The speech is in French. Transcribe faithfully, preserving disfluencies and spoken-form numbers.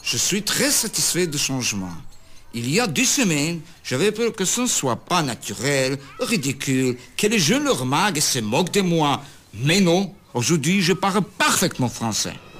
Je suis très satisfait du changement. Il y a deux semaines, j'avais peur que ce ne soit pas naturel, ridicule, que les jeunes le remarquent et se moquent de moi. Mais non, aujourd'hui, je parle parfaitement français.